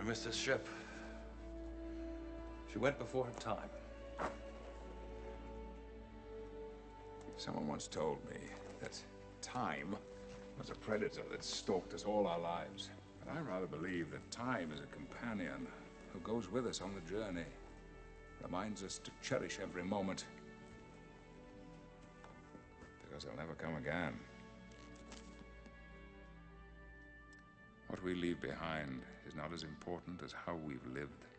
missed this ship. She went before her time. Someone once told me that time was a predator that stalked us all our lives. But I rather believe that time is a companion who goes with us on the journey, reminds us to cherish every moment, because it'll never come again. What we leave behind is not as important as how we've lived.